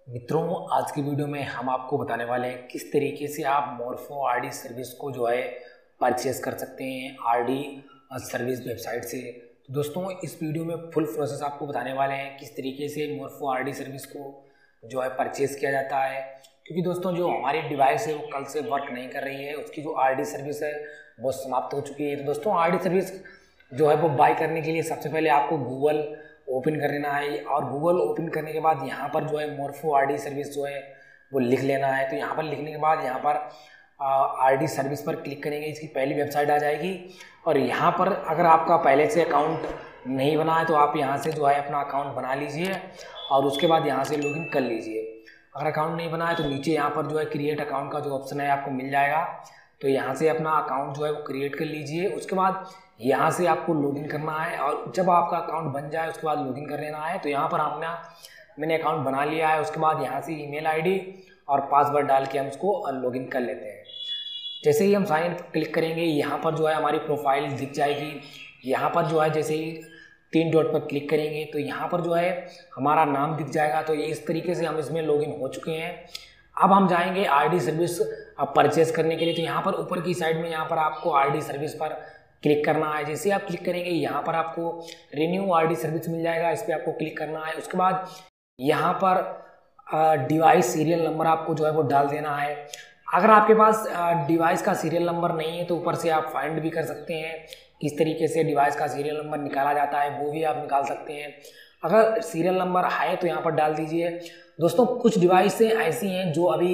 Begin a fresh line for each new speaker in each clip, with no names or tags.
मित्रों, आज की वीडियो में हम आपको बताने वाले हैं किस तरीके से आप मोरफो आरडी सर्विस को जो है परचेस कर सकते हैं आरडी सर्विस वेबसाइट से। तो दोस्तों, इस वीडियो में फुल प्रोसेस आपको बताने वाले हैं किस तरीके से मोरफो आरडी सर्विस को जो है परचेस किया जाता है। क्योंकि दोस्तों, जो हमारी डिवाइस है वो कल से वर्क नहीं कर रही है, उसकी जो आरडी सर्विस है वो समाप्त हो चुकी है। तो दोस्तों, आरडी सर्विस जो है वो बाय करने के लिए सबसे पहले आपको गूगल ओपन कर लेना है और गूगल ओपन करने के बाद यहाँ पर जो है मोरफो आरडी सर्विस जो है वो लिख लेना है। तो यहाँ पर लिखने के बाद यहाँ पर आरडी सर्विस पर क्लिक करेंगे, इसकी पहली वेबसाइट आ जाएगी। और यहाँ पर अगर आपका पहले से अकाउंट नहीं बना है तो आप यहाँ से जो है अपना अकाउंट बना लीजिए और उसके बाद यहाँ से लॉगिन कर लीजिए। अगर अकाउंट नहीं बना है तो नीचे यहाँ पर जो है क्रिएट अकाउंट का जो ऑप्शन है आपको मिल जाएगा, तो यहाँ से अपना अकाउंट जो है वो क्रिएट कर लीजिए। उसके बाद यहाँ से आपको लॉगिन करना है और जब आपका अकाउंट बन जाए उसके बाद लॉगिन कर लेना है। तो यहाँ पर मैंने अकाउंट बना लिया है। उसके बाद यहाँ से ईमेल आईडी और पासवर्ड डाल के हम उसको लॉगिन कर लेते हैं। जैसे ही हम साइन इन क्लिक करेंगे यहाँ पर जो है हमारी प्रोफाइल दिख जाएगी। यहाँ पर जो है जैसे ही 3 डॉट पर क्लिक करेंगे तो यहाँ पर जो है हमारा नाम दिख जाएगा। तो इस तरीके से हम इसमें लॉगिन हो चुके हैं। अब हम जाएंगे आरडी सर्विस परचेस करने के लिए। तो यहाँ पर ऊपर की साइड में यहाँ पर आपको आरडी सर्विस पर क्लिक करना है। जैसे आप क्लिक करेंगे यहाँ पर आपको रिन्यू आरडी सर्विस मिल जाएगा, इस पर आपको क्लिक करना है। उसके बाद यहाँ पर डिवाइस सीरियल नंबर आपको जो है वो डाल देना है। अगर आपके पास डिवाइस का सीरियल नंबर नहीं है तो ऊपर से आप फाइंड भी कर सकते हैं, किस तरीके से डिवाइस का सीरियल नंबर निकाला जाता है वो भी आप निकाल सकते हैं। अगर सीरियल नंबर है तो यहाँ पर डाल दीजिए। दोस्तों, कुछ डिवाइसें ऐसी हैं जो अभी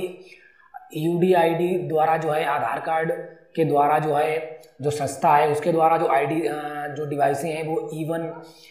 UDID द्वारा जो है आधार कार्ड के द्वारा जो संस्था है उसके द्वारा जो जो डिवाइसें हैं वो E1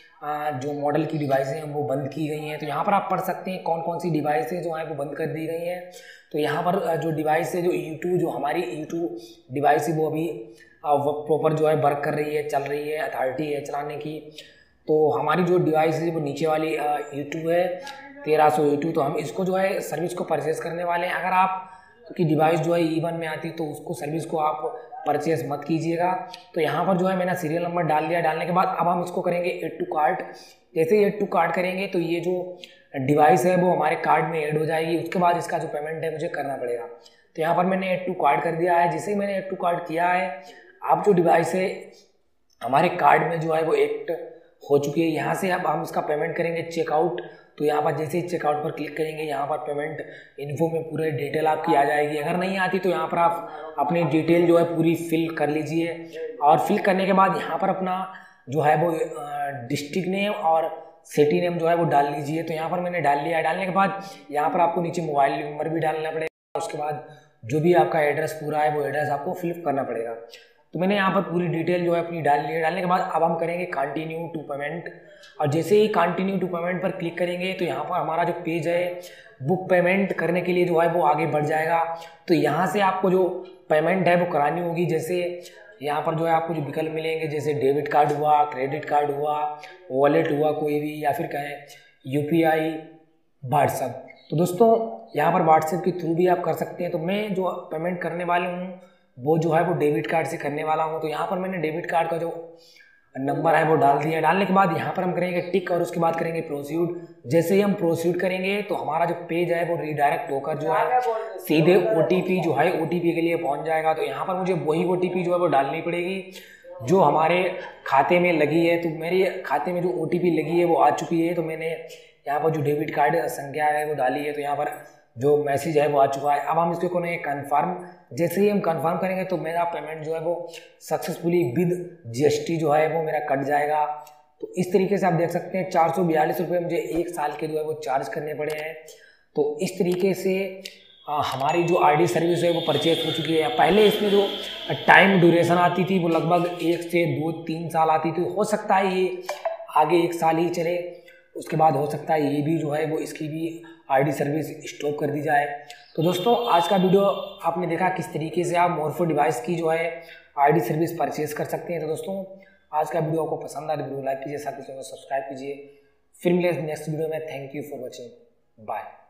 जो मॉडल की डिवाइसें हैं वो बंद की गई हैं। तो यहाँ पर आप पढ़ सकते हैं कौन कौन सी डिवाइसें जो हैं वो बंद कर दी गई हैं। तो यहाँ पर जो डिवाइस है जो E2 जो हमारी E2 डिवाइस है वो अभी प्रॉपर जो है वर्क कर रही है, चल रही है, अथॉरिटी है चलाने की। तो हमारी जो डिवाइस है वो नीचे वाली E2 है 1300 E2। तो हम इसको जो है सर्विस को परचेस करने वाले हैं। अगर आप की डिवाइस जो है E1 में आती तो उसको सर्विस को आप परचेस मत कीजिएगा। तो यहाँ पर जो है मैंने सीरियल नंबर डाल दिया। डालने के बाद अब हम इसको करेंगे ऐड टू कार्ट। जैसे ही ऐड टू कार्ट करेंगे तो ये जो डिवाइस है वो हमारे कार्ड में ऐड हो जाएगी। उसके बाद इसका जो पेमेंट है मुझे करना पड़ेगा। तो यहाँ पर मैंने ऐड टू कार्ट कर दिया है। जैसे ही मैंने ऐड टू कार्ट किया है, अब जो डिवाइस है हमारे कार्ड में जो है वो ऐड हो चुकी है। यहाँ से अब हम इसका पेमेंट करेंगे चेकआउट। तो यहाँ पर जैसे ही चेकआउट पर क्लिक करेंगे यहाँ पर पेमेंट इन्फो में पूरे डिटेल आपकी आ जाएगी। अगर नहीं आती तो यहाँ पर आप अपनी डिटेल जो है पूरी फिल कर लीजिए और फिल करने के बाद यहाँ पर अपना जो है वो डिस्ट्रिक्ट नेम और सिटी नेम जो है वो डाल लीजिए। तो यहाँ पर मैंने डाल लिया है। डालने के बाद यहाँ पर आपको नीचे मोबाइल नंबर भी डालना पड़ेगा। उसके बाद जो भी आपका एड्रेस पूरा है वो एड्रेस आपको फिल करना पड़ेगा। तो मैंने यहाँ पर पूरी डिटेल जो है अपनी डाल ली है। डालने के बाद अब हम करेंगे कंटिन्यू टू पेमेंट। और जैसे ही कंटिन्यू टू पेमेंट पर क्लिक करेंगे तो यहाँ पर हमारा जो पेज है बुक पेमेंट करने के लिए जो है वो आगे बढ़ जाएगा। तो यहाँ से आपको जो पेमेंट है वो करानी होगी। जैसे यहाँ पर जो है आपको जो विकल्प मिलेंगे जैसे डेबिट कार्ड हुआ, क्रेडिट कार्ड हुआ, वॉलेट हुआ कोई भी, या फिर कहें UPI, व्हाट्सएप। तो दोस्तों, यहाँ पर व्हाट्सएप के थ्रू भी आप कर सकते हैं। तो मैं जो पेमेंट करने वाले हूँ वो जो है वो डेबिट कार्ड से करने वाला हूँ। तो यहाँ पर मैंने डेबिट कार्ड का जो नंबर है वो डाल दिया। डालने के बाद यहाँ पर हम करेंगे टिक और उसके बाद करेंगे प्रोसीड। जैसे ही हम प्रोसीड करेंगे तो हमारा जो पेज है वो रीडायरेक्ट होकर जो है सीधे OTP जो है OTP के लिए पहुँच जाएगा। तो यहाँ पर मुझे वही OTP जो है वो डालनी पड़ेगी जो हमारे खाते में लगी है। तो मेरे खाते में जो OTP लगी है वो आ चुकी है। तो मैंने यहाँ पर जो डेबिट कार्ड संख्या है वो डाली है। तो यहाँ पर जो मैसेज है वो आ चुका है। अब हम इसको करेंगे कन्फर्म। जैसे ही हम कन्फर्म करेंगे तो मेरा पेमेंट जो है वो सक्सेसफुली विद GST जो है वो मेरा कट जाएगा। तो इस तरीके से आप देख सकते हैं 442 रुपये मुझे 1 साल के जो है वो चार्ज करने पड़े हैं। तो इस तरीके से हमारी जो आरडी सर्विस है वो परचेज हो चुकी है। पहले इसमें जो टाइम ड्यूरेशन आती थी वो लगभग 1 से 2-3 साल आती थी। हो सकता है ये आगे 1 साल ही चले, उसके बाद हो सकता है ये भी जो है वो इसकी भी आरडी सर्विस स्टॉप कर दी जाए। तो दोस्तों, आज का वीडियो आपने देखा किस तरीके से आप मोरफो डिवाइस की जो है आरडी सर्विस परचेज कर सकते हैं। तो दोस्तों, आज का वीडियो आपको पसंद आए तो वीडियो लाइक कीजिए, साथ ही चैनल को सब्सक्राइब कीजिए। फिर मिलेंगे नेक्स्ट वीडियो में। Thank you for watching, bye.